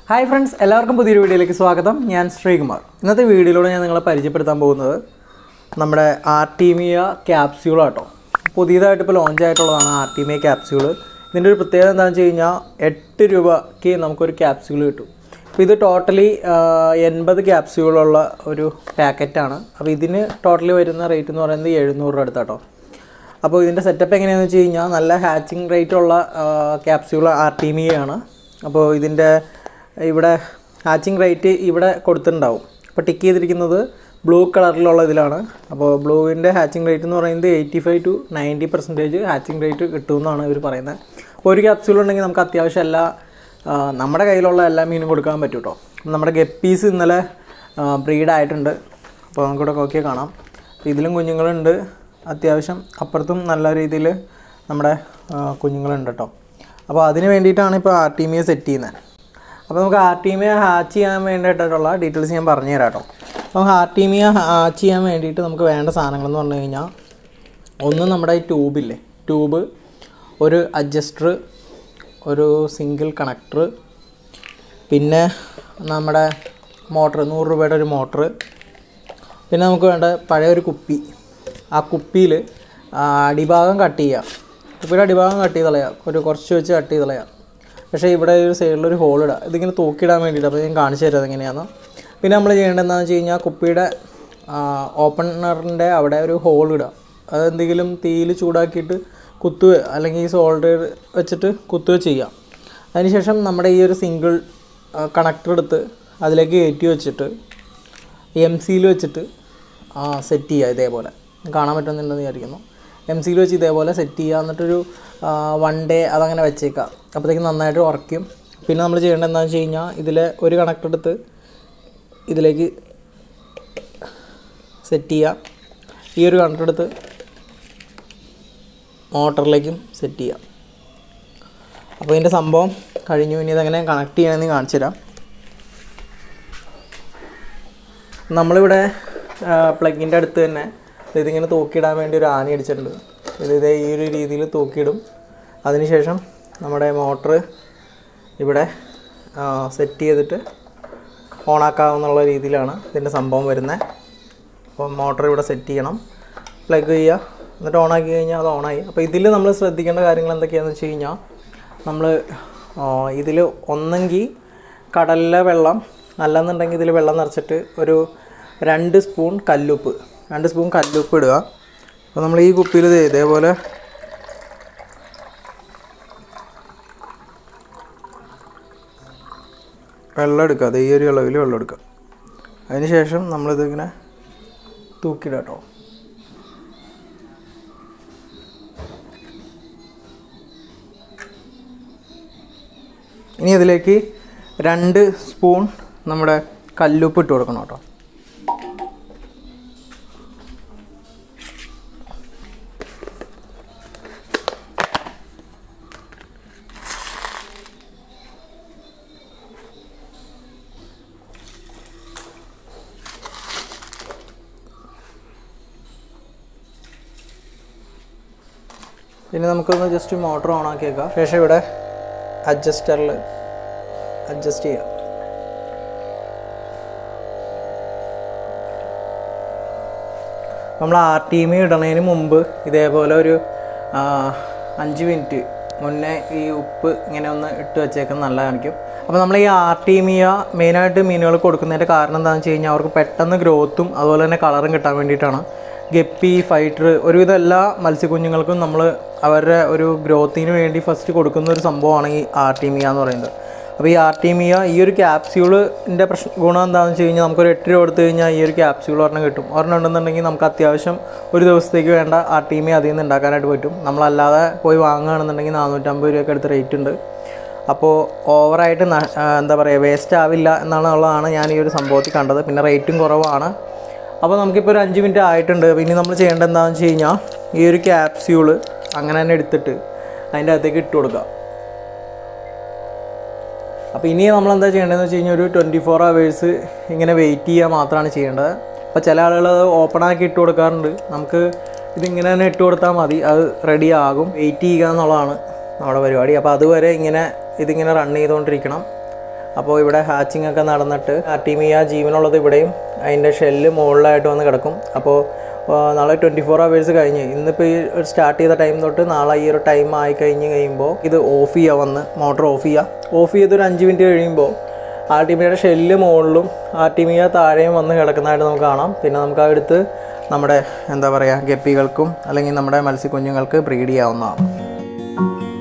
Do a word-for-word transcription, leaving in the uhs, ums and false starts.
Hi friends, എല്ലാവർക്കും പുതിയൊരു വീഡിയോയിലേക്ക് സ്വാഗതം. ഞാൻ ശ്രീകുമാർ. ഇന്നത്തെ വീഡിയോയിലൂടെ ഞാൻ നിങ്ങളെ പരിചയപ്പെടുത്താൻ പോകുന്നത് നമ്മുടെ ആർട്ടീമിയ ക്യാപ്സ്യൂൾ ആട്ടോ. പുതിയതായിട്ട് ഇപ്പോൾ ലോഞ്ച് ആയിട്ടുള്ളതാണ് ആർട്ടീമിയ ക്യാപ്സ്യൂൾ. ഇതിൻ്റെ ഒരു പ്രത്യേകത എന്താണെന്ന് വെച്ച് കഴിഞ്ഞാൽ എട്ട് രൂപയ്ക്ക് നമുക്കൊരു ക്യാപ്സ്യൂൾ കിട്ടും. അപ്പോൾ ഇത് ടോട്ടലി എൺപത് ക്യാപ്സ്യൂളുള്ള ഒരു പാക്കറ്റാണ്. അപ്പോൾ ഇതിന് ടോട്ടലി വരുന്ന റേറ്റ് എന്ന് പറയുന്നത് എഴുന്നൂറ് രൂപ അടുത്താട്ടോ. അപ്പോൾ ഇതിൻ്റെ സെറ്റപ്പ് എങ്ങനെയാണെന്ന് വെച്ച് കഴിഞ്ഞാൽ നല്ല ഹാച്ചിങ് റേറ്റുള്ള ക്യാപ്സ്യൂൾ ആർട്ടീമിയയാണ്. അപ്പോൾ ഇതിൻ്റെ ഇവിടെ ഹാച്ചിങ് റേറ്റ് ഇവിടെ കൊടുത്തിട്ടുണ്ടാവും. അപ്പോൾ ടിക്ക് ചെയ്തിരിക്കുന്നത് ബ്ലൂ കളറിലുള്ള ഇതിലാണ്. അപ്പോൾ ബ്ലൂവിൻ്റെ ഹാച്ചിങ് റേറ്റ് എന്ന് പറയുന്നത് eighty five to ninety percentage hatching rate കിട്ടുമെന്നാണ് ഇവർ പറയുന്നത്. ഒരു ക്യാപ്സ്യൂൾ ഉണ്ടെങ്കിൽ നമുക്ക് അത്യാവശ്യം എല്ലാ നമ്മുടെ കയ്യിലുള്ള എല്ലാ മീനും കൊടുക്കാൻ പറ്റും കേട്ടോ. നമ്മുടെ ഗപ്പീസ് ഇന്നലെ ബ്രീഡായിട്ടുണ്ട്. അപ്പോൾ നമുക്കിവിടെ നോക്കിയാൽ കാണാം. ഇതിലും കുഞ്ഞുങ്ങളുണ്ട്. അത്യാവശ്യം അപ്പുറത്തും നല്ല രീതിയിൽ നമ്മുടെ കുഞ്ഞുങ്ങളുണ്ട് കേട്ടോ. അപ്പോൾ അതിന് വേണ്ടിയിട്ടാണ് ഇപ്പോൾ ആർട്ടീമിയ സെറ്റ് ചെയ്യുന്നത്. അപ്പോൾ നമുക്ക് ആർട്ടീമിയ ഹാച്ച് ചെയ്യാൻ വേണ്ടിയിട്ടുള്ള ഡീറ്റെയിൽസ് ഞാൻ പറഞ്ഞു തരാം കേട്ടോ. അപ്പോൾ ആർട്ടീമിയ ഹാച്ച് ചെയ്യാൻ വേണ്ടിയിട്ട് നമുക്ക് വേണ്ട സാധനങ്ങളെന്ന് പറഞ്ഞു കഴിഞ്ഞാൽ ഒന്ന് നമ്മുടെ ഈ ട്യൂബില്ലേ, ട്യൂബ്, ഒരു അഡ്ജസ്റ്റർ, ഒരു സിംഗിൾ കണക്ടർ, പിന്നെ നമ്മുടെ മോട്ടർ, നൂറ് രൂപയുടെ ഒരു മോട്ടർ, പിന്നെ നമുക്ക് വേണ്ട പഴയ ഒരു കുപ്പി. ആ കുപ്പിയിൽ അടിഭാഗം കട്ട് ചെയ്യുക. കുപ്പിയുടെ അടിഭാഗം കട്ട് ചെയ്ത് കളയുക, ഒരു കുറച്ച് വെച്ച് കട്ട് ചെയ്ത് കളയുക. പക്ഷേ ഇവിടെ ഒരു സൈഡിലൊരു ഹോൾ ഇടുക. ഇതിങ്ങനെ തൂക്കിയിടാൻ വേണ്ടിയിട്ട്. അപ്പോൾ ഞാൻ കാണിച്ചു തരാം അതെങ്ങനെയാണ്. പിന്നെ നമ്മൾ ചെയ്യേണ്ടത് എന്താണെന്ന് വെച്ച് കഴിഞ്ഞാൽ കുപ്പിയുടെ ഓപ്പണറിൻ്റെ അവിടെ ഒരു ഹോൾ ഇടുക. അതെന്തെങ്കിലും തീയിൽ ചൂടാക്കിയിട്ട് കുത്തുക, അല്ലെങ്കിൽ ഈ സോൾഡർ വെച്ചിട്ട് കുത്തുക ചെയ്യാം. അതിനുശേഷം നമ്മുടെ ഈ ഒരു സിംഗിൾ കണക്ടർ എടുത്ത് അതിലേക്ക് കയറ്റി വെച്ചിട്ട് എം സിയിൽ വെച്ചിട്ട് സെറ്റ് ചെയ്യുക. ഇതേപോലെ കാണാൻ പറ്റുന്നുണ്ടെന്ന് വിചാരിക്കുന്നു. എം സിയിൽ വെച്ച് ഇതേപോലെ സെറ്റ് ചെയ്യുക. എന്നിട്ടൊരു വൺ ഡേ അതങ്ങനെ വെച്ചേക്കാം. അപ്പോഴത്തേക്കും നന്നായിട്ട് ഉറക്കും. പിന്നെ നമ്മൾ ചെയ്യേണ്ടത് എന്താണെന്ന് വെച്ച് കഴിഞ്ഞാൽ ഇതിൽ ഒരു കണക്ടർ എടുത്ത് ഇതിലേക്ക് സെറ്റ് ചെയ്യുക. ഈ ഒരു കണക്ടർ എടുത്ത് മോട്ടറിലേക്കും സെറ്റ് ചെയ്യുക. അപ്പോൾ ഇതിൻ്റെ സംഭവം കഴിഞ്ഞു. ഇനി ഇതെങ്ങനെ കണക്ട് ചെയ്യണമെന്ന് കാണിച്ചു തരാം. നമ്മളിവിടെ പ്ലഗിൻ്റെ അടുത്ത് തന്നെ ഇതിങ്ങനെ തൂക്കിയിടാൻ വേണ്ടി ഒരു ആണി അടിച്ചിട്ടുണ്ട്. ഇത് ഇതേ ഈ ഒരു രീതിയിൽ തൂക്കിയിടും. അതിനുശേഷം നമ്മുടെ മോട്ടർ ഇവിടെ സെറ്റ് ചെയ്തിട്ട് ഓണാക്കാവുന്നുള്ള രീതിയിലാണ് ഇതിൻ്റെ സംഭവം വരുന്നത്. അപ്പോൾ മോട്ടർ ഇവിടെ സെറ്റ് ചെയ്യണം, പ്ലഗ് ചെയ്യുക, എന്നിട്ട് ഓണാക്കി കഴിഞ്ഞാൽ അത് ഓണായി. അപ്പോൾ ഇതിൽ നമ്മൾ ശ്രദ്ധിക്കേണ്ട കാര്യങ്ങൾ എന്തൊക്കെയാണെന്ന് വെച്ച് കഴിഞ്ഞാൽ നമ്മൾ ഇതിൽ ഒന്നെങ്കിൽ കടലിലെ വെള്ളം, അല്ലെന്നുണ്ടെങ്കിൽ ഇതിൽ വെള്ളം നിറച്ചിട്ട് ഒരു രണ്ട് സ്പൂൺ കല്ലുപ്പ് രണ്ട് സ്പൂൺ കല്ലുപ്പ് ഇടുക. അപ്പോൾ നമ്മൾ ഈ കുപ്പിയിൽ ഇതേപോലെ വെള്ളം എടുക്കുക. അത് ഈ ഒരു അളവിൽ വെള്ളം എടുക്കുക. അതിന് ശേഷം നമ്മളിതിങ്ങനെ തൂക്കിയിടുക കേട്ടോ. ഇനി അതിലേക്ക് രണ്ട് സ്പൂൺ നമ്മുടെ കല്ലുപ്പ് ഇട്ട് കൊടുക്കണം കേട്ടോ. ഇനി നമുക്കൊന്ന് ജസ്റ്റ് മോട്ടർ ഓൺ ആക്കിയേക്കാം. ശേഷം ഇവിടെ അഡ്ജസ്റ്ററിൽ അഡ്ജസ്റ്റ് ചെയ്യാം. നമ്മൾ ആർട്ടീമിയ ഇടണതിന് മുമ്പ് ഇതേപോലെ ഒരു അഞ്ച് മിനിറ്റ് മുന്നേ ഈ ഉപ്പ് ഇങ്ങനെ ഒന്ന് ഇട്ട് വെച്ചേക്കുന്നത് നല്ല കാണിക്കും. അപ്പോൾ നമ്മൾ ഈ ആർട്ടീമിയ മെയിനായിട്ട് മീനുകൾ കൊടുക്കുന്നതിൻ്റെ കാരണം എന്താണെന്ന് വെച്ച് കഴിഞ്ഞാൽ അവർക്ക് പെട്ടെന്ന് ഗ്രോത്തും അതുപോലെ തന്നെ കളറും കിട്ടാൻ വേണ്ടിയിട്ടാണ്. ഗപ്പി, ഫൈറ്റർ, ഒരുവിധം എല്ലാ മത്സ്യക്കുഞ്ഞുങ്ങൾക്കും നമ്മൾ അവരുടെ ഒരു ഗ്രോത്തിന് വേണ്ടി ഫസ്റ്റ് കൊടുക്കുന്ന ഒരു സംഭവമാണ് ഈ ആർട്ടീമിയ എന്ന് പറയുന്നത്. അപ്പോൾ ഈ ആർട്ടീമിയ ഈ ഒരു ക്യാപ്സ്യൂളിൻ്റെ പ്രശ്ന ഗുണം എന്താണെന്ന് വെച്ച് കഴിഞ്ഞാൽ നമുക്കൊരു എട്ട് രൂപ കൊടുത്തു കഴിഞ്ഞാൽ ഈ ഒരു ക്യാപ്സ്യൂൾ ഒരെണ്ണം കിട്ടും. ഒരെണ്ണം ഉണ്ടെന്നുണ്ടെങ്കിൽ നമുക്ക് അത്യാവശ്യം ഒരു ദിവസത്തേക്ക് വേണ്ട ആർട്ടീമിയ അതിൽ നിന്ന് ഉണ്ടാക്കാനായിട്ട് പറ്റും. നമ്മളല്ലാതെ പോയി വാങ്ങുകയാണെന്നുണ്ടെങ്കിൽ നാനൂറ്റമ്പത് രൂപയൊക്കെ അടുത്ത് റേറ്റ് ഉണ്ട്. അപ്പോൾ ഓവറായിട്ട് എന്താ പറയുക വേസ്റ്റ് ആവില്ല എന്നുള്ളതാണ് ഞാൻ ഈ ഒരു സംഭവത്തിൽ കണ്ടത്. പിന്നെ റേറ്റും കുറവാണ്. അപ്പോൾ നമുക്കിപ്പോൾ ഒരു അഞ്ച് മിനിറ്റ് ആയിട്ടുണ്ട്. പിന്നെ നമ്മൾ ചെയ്യേണ്ടത് എന്താണെന്ന് വെച്ച് കഴിഞ്ഞാൽ ഈ ഒരു ക്യാപ്സ്യൂൾ അങ്ങനെ തന്നെ എടുത്തിട്ട് അതിൻ്റെ അകത്തേക്ക് ഇട്ട് കൊടുക്കുക. അപ്പോൾ ഇനി നമ്മളെന്താ ചെയ്യേണ്ടതെന്ന് വെച്ച് കഴിഞ്ഞാൽ ഒരു ട്വൻറ്റി ഫോർ അവേഴ്സ് ഇങ്ങനെ വെയിറ്റ് ചെയ്യുക മാത്രമാണ് ചെയ്യേണ്ടത്. അപ്പോൾ ചില ആളുകൾ അത് ഓപ്പണാക്കി ഇട്ട് കൊടുക്കാറുണ്ട്. നമുക്ക് ഇതിങ്ങനെ തന്നെ ഇട്ട് കൊടുത്താൽ മതി, അത് റെഡി ആകും. വെയിറ്റ് ചെയ്യുക എന്നുള്ളതാണ് നമ്മുടെ പരിപാടി. അപ്പോൾ അതുവരെ ഇങ്ങനെ ഇതിങ്ങനെ റൺ ചെയ്തുകൊണ്ടിരിക്കണം. അപ്പോൾ ഇവിടെ ഹാച്ചിങ് ഒക്കെ നടന്നിട്ട് ആർട്ടീമിയ ജീവനുള്ളത് ഇവിടെയും അതിൻ്റെ ഷെല്ല് മുകളിലായിട്ട് വന്ന് കിടക്കും. അപ്പോൾ നാളെ ട്വൻറ്റി ഫോർ അവേഴ്സ് കഴിഞ്ഞ് ഇന്നിപ്പോൾ ഈ സ്റ്റാർട്ട് ചെയ്ത ടൈം തൊട്ട് നാളെ ഈ ഒരു ടൈം ആയി കഴിഞ്ഞ് കഴിയുമ്പോൾ ഇത് ഓഫ് ചെയ്യുക, വന്ന് മോട്ടർ ഓഫ് ചെയ്യുക. ഓഫ് ചെയ്തൊരു അഞ്ച് മിനിറ്റ് കഴിയുമ്പോൾ ആർട്ടീമിയയുടെ ഷെല്ല് മുകളിലും ആർട്ടീമിയ താഴെയും വന്ന് കിടക്കുന്നതായിട്ട് നമുക്ക് കാണാം. പിന്നെ നമുക്ക് അടുത്ത് നമ്മുടെ എന്താ പറയുക ഗപ്പികൾക്കും അല്ലെങ്കിൽ നമ്മുടെ മത്സ്യക്കുഞ്ഞുങ്ങൾക്ക് ബ്രീഡ് ചെയ്യാവുന്നതാണ്.